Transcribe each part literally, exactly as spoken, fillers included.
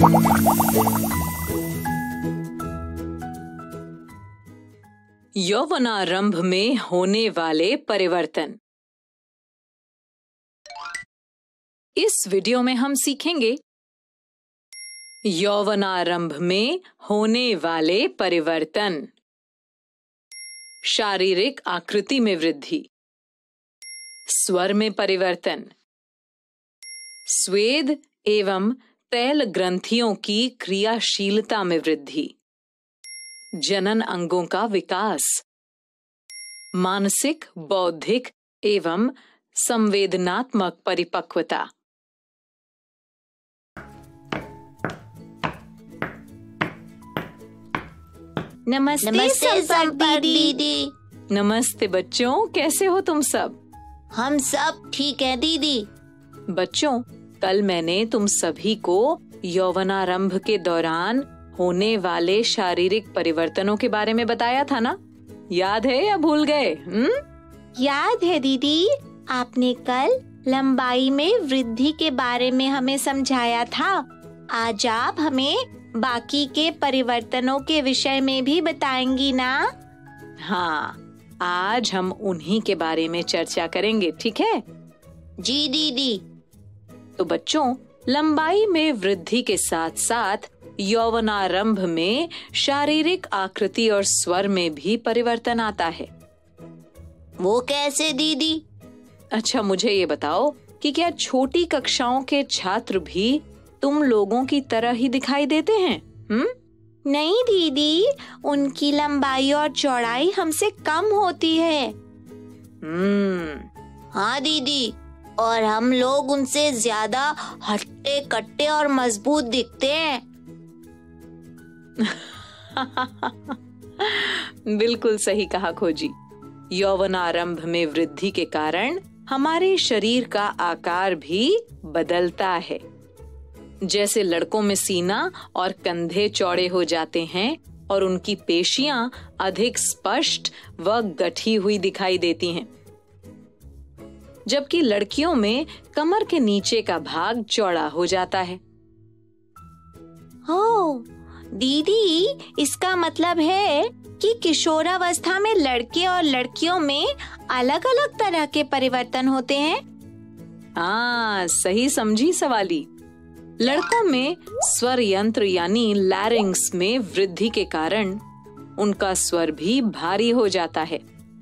यौवनारंभ में होने वाले परिवर्तन। इस वीडियो में हम सीखेंगे यौवनारंभ में होने वाले परिवर्तन, शारीरिक आकृति में वृद्धि, स्वर में परिवर्तन, स्वेद एवं तैल ग्रंथियों की क्रियाशीलता में वृद्धि, जनन अंगों का विकास, मानसिक, बौद्धिक एवं संवेदनात्मक परिपक्वता। नमस्ते, नमस्ते संपर्क दीदी। नमस्ते बच्चों, कैसे हो तुम सब? हम सब ठीक है दीदी। बच्चों, कल मैंने तुम सभी को यौवनारंभ के दौरान होने वाले शारीरिक परिवर्तनों के बारे में बताया था ना? याद है या भूल गए? हम्म? याद है दीदी, आपने कल लंबाई में वृद्धि के बारे में हमें समझाया था। आज आप हमें बाकी के परिवर्तनों के विषय में भी बताएंगी ना? हाँ, आज हम उन्हीं के बारे में चर्चा करेंगे, ठीक है? जी दीदी। तो बच्चों, लंबाई में वृद्धि के साथ साथ यौवनारंभ में शारीरिक आकृति और स्वर में भी परिवर्तन आता है। वो कैसे दीदी? अच्छा, मुझे ये बताओ कि क्या छोटी कक्षाओं के छात्र भी तुम लोगों की तरह ही दिखाई देते हैं? हम्म? नहीं दीदी, उनकी लंबाई और चौड़ाई हमसे कम होती है। हम्म। हाँ दीदी, और हम लोग उनसे ज्यादा हट्टे कट्टे और मजबूत दिखते हैं। बिल्कुल सही कहा खोजी। यौवनारंभ में वृद्धि के कारण हमारे शरीर का आकार भी बदलता है। जैसे लड़कों में सीना और कंधे चौड़े हो जाते हैं और उनकी पेशियां अधिक स्पष्ट व गठी हुई दिखाई देती हैं, जबकि लड़कियों में कमर के नीचे का भाग चौड़ा हो जाता है। हो दीदी, इसका मतलब है कि किशोरावस्था में लड़के और लड़कियों में अलग अलग तरह के परिवर्तन होते हैं। हाँ, सही समझी सवाली। लड़कों में स्वर यंत्र यानी लैरिंक्स में वृद्धि के कारण उनका स्वर भी भारी हो जाता है।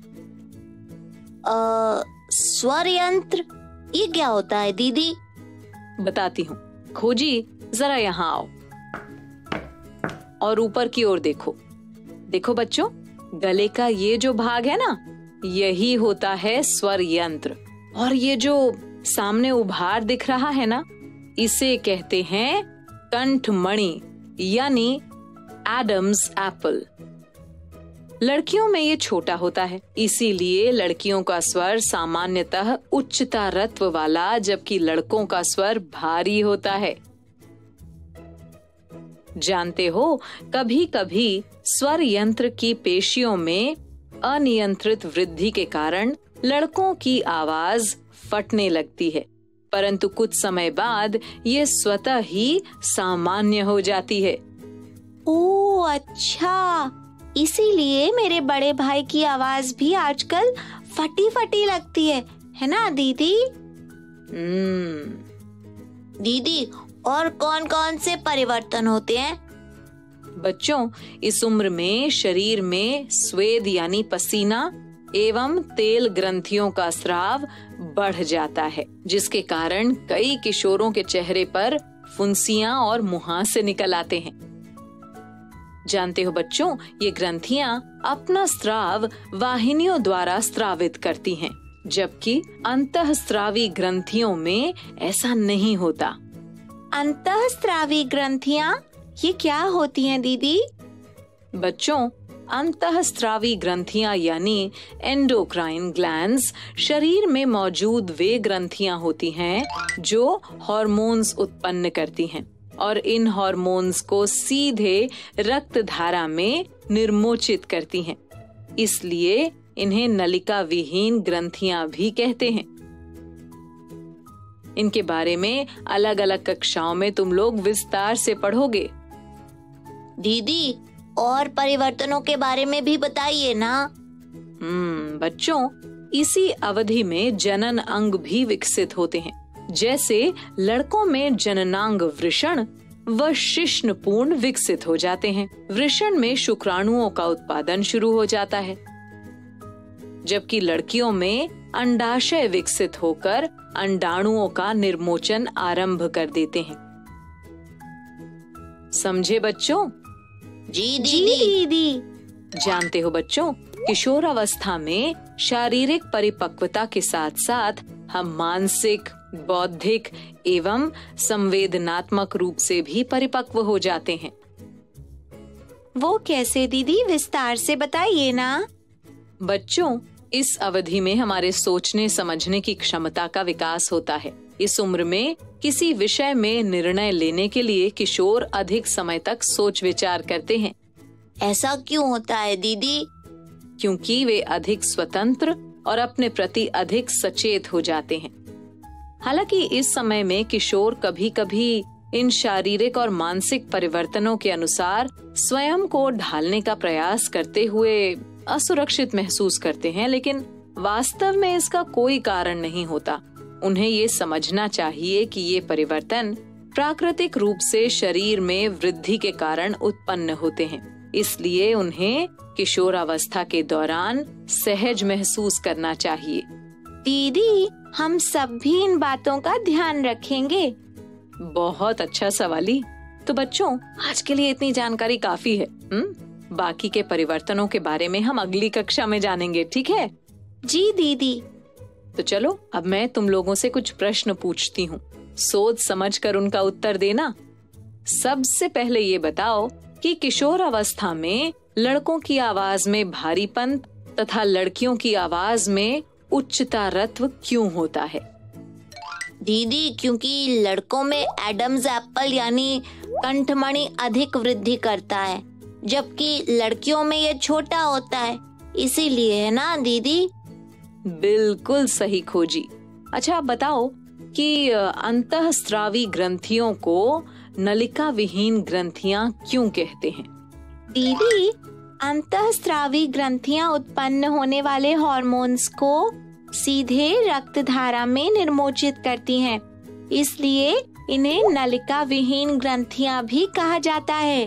आ, स्वर यंत्र, ये क्या होता है दीदी? बताती हूँ। खोजी, जरा यहाँ आओ और ऊपर की ओर देखो। देखो बच्चों, गले का ये जो भाग है ना, यही होता है स्वर यंत्र। और ये जो सामने उभार दिख रहा है ना, इसे कहते हैं कंठमणि यानी एडम्स एप्पल। लड़कियों में ये छोटा होता है, इसीलिए लड़कियों का स्वर सामान्यतः उच्चता रत्व वाला, जबकि लड़कों का स्वर भारी होता है। जानते हो, कभी कभी स्वर यंत्र की पेशियों में अनियंत्रित वृद्धि के कारण लड़कों की आवाज फटने लगती है, परंतु कुछ समय बाद ये स्वतः ही सामान्य हो जाती है। ओह अच्छा, इसीलिए मेरे बड़े भाई की आवाज भी आजकल फटी फटी लगती है, है ना दीदी? हम्म। दीदी, और कौन कौन से परिवर्तन होते हैं? बच्चों, इस उम्र में शरीर में स्वेद यानी पसीना एवं तेल ग्रंथियों का स्राव बढ़ जाता है, जिसके कारण कई किशोरों के चेहरे पर फुंसियां और मुहासे निकल आते हैं। जानते हो बच्चों, ये ग्रंथियां अपना स्राव वाहिनियों द्वारा स्रावित करती हैं, जबकि अंतःस्रावी ग्रंथियों में ऐसा नहीं होता। अंतःस्रावी ग्रंथियां, ये क्या होती हैं दीदी? बच्चों, अंतःस्रावी ग्रंथियां यानी एंडोक्राइन ग्लैंड्स शरीर में मौजूद वे ग्रंथियां होती हैं जो हार्मोन्स उत्पन्न करती हैं और इन हार्मोन्स को सीधे रक्त धारा में निर्मोचित करती हैं। इसलिए इन्हें नलिका विहीन ग्रंथियां भी कहते हैं। इनके बारे में अलग अलग कक्षाओं में तुम लोग विस्तार से पढ़ोगे। दीदी, और परिवर्तनों के बारे में भी बताइए ना। हम्म बच्चों, इसी अवधि में जनन अंग भी विकसित होते हैं। जैसे लड़कों में जननांग वृषण व शिश्नपूर्ण विकसित हो जाते हैं। वृषण में शुक्राणुओं का उत्पादन शुरू हो जाता है, जबकि लड़कियों में अंडाशय विकसित होकर अंडाणुओं का निर्मोचन आरंभ कर देते हैं। समझे बच्चों? जी दीदी। जानते हो बच्चों, किशोरावस्था में शारीरिक परिपक्वता के साथ साथ हम मानसिक, बौद्धिक एवं संवेदनात्मक रूप से भी परिपक्व हो जाते हैं। वो कैसे दीदी, विस्तार से बताइए ना। बच्चों, इस अवधि में हमारे सोचने समझने की क्षमता का विकास होता है। इस उम्र में किसी विषय में निर्णय लेने के लिए किशोर अधिक समय तक सोच विचार करते हैं। ऐसा क्यों होता है दीदी? क्योंकि वे अधिक स्वतंत्र और अपने प्रति अधिक सचेत हो जाते हैं। हालांकि इस समय में किशोर कभी कभी इन शारीरिक और मानसिक परिवर्तनों के अनुसार स्वयं को ढालने का प्रयास करते हुए असुरक्षित महसूस करते हैं, लेकिन वास्तव में इसका कोई कारण नहीं होता। उन्हें ये समझना चाहिए कि ये परिवर्तन प्राकृतिक रूप से शरीर में वृद्धि के कारण उत्पन्न होते हैं। इसलिए उन्हें किशोरावस्था के दौरान सहज महसूस करना चाहिए। दीदी, हम सब भी इन बातों का ध्यान रखेंगे। बहुत अच्छा सवाली। तो बच्चों, आज के लिए इतनी जानकारी काफी है। हुँ? बाकी के परिवर्तनों के बारे में हम अगली कक्षा में जानेंगे, ठीक है? जी दीदी। तो चलो, अब मैं तुम लोगों से कुछ प्रश्न पूछती हूँ, सोच समझकर उनका उत्तर देना। सबसे पहले ये बताओ कि किशोर अवस्था में लड़कों की आवाज में भारीपन तथा लड़कियों की आवाज में उच्चतारत्व क्यों होता है? दीदी, क्योंकि लड़कों में एडम्स एप्पल यानी कंठमणि अधिक वृद्धि करता है, जबकि लड़कियों में ये छोटा होता है, इसीलिए है ना दीदी? बिल्कुल सही खोजी। अच्छा, आप बताओ कि अंतःस्रावी ग्रंथियों को नलिका विहीन ग्रंथियां क्यों कहते हैं? दीदी, अंतःस्रावी ग्रंथियां उत्पन्न होने वाले हार्मोन्स को सीधे रक्त धारा में निर्मोचित करती हैं, इसलिए इन्हें नलिका विहीन ग्रंथियां भी कहा जाता है।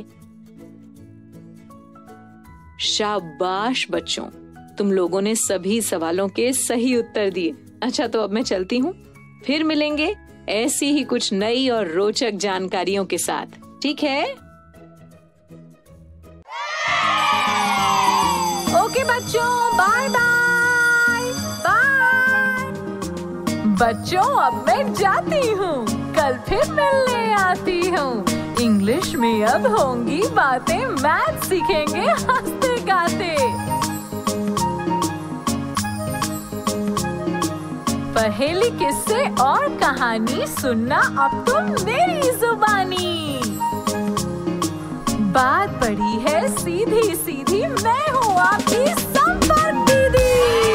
शाबाश बच्चों, तुम लोगों ने सभी सवालों के सही उत्तर दिए। अच्छा, तो अब मैं चलती हूँ, फिर मिलेंगे ऐसी ही कुछ नई और रोचक जानकारियों के साथ, ठीक है? ओके बच्चों, बाय बाय बाय। बच्चों, अब मैं जाती हूँ, कल फिर मिलने आती हूँ। इंग्लिश में अब होंगी बातें, मैथ सीखेंगे हंसते गाते। पहेली, किस्से और कहानी सुनना अब तुम मेरी जुबानी। बात पड़ी है सीधी सीधी, मैं हूँ आपकी संपर्क दीदी।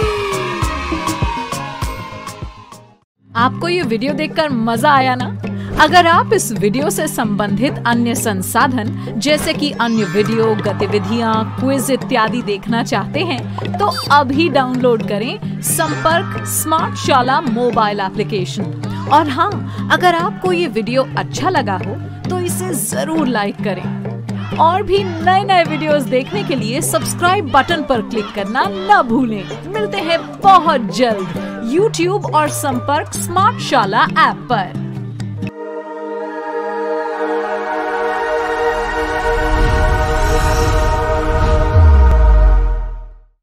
आपको ये वीडियो देखकर मजा आया ना? अगर आप इस वीडियो से संबंधित अन्य संसाधन जैसे कि अन्य वीडियो, गतिविधियां, क्विज इत्यादि देखना चाहते हैं तो अभी डाउनलोड करें संपर्क स्मार्ट शाला मोबाइल एप्लीकेशन। और हाँ, अगर आपको ये वीडियो अच्छा लगा हो तो इसे जरूर लाइक करें। और भी नए नए वीडियोस देखने के लिए सब्सक्राइब बटन पर क्लिक करना न भूलें। मिलते हैं बहुत जल्द यूट्यूब और संपर्क स्मार्ट शाला ऐप पर।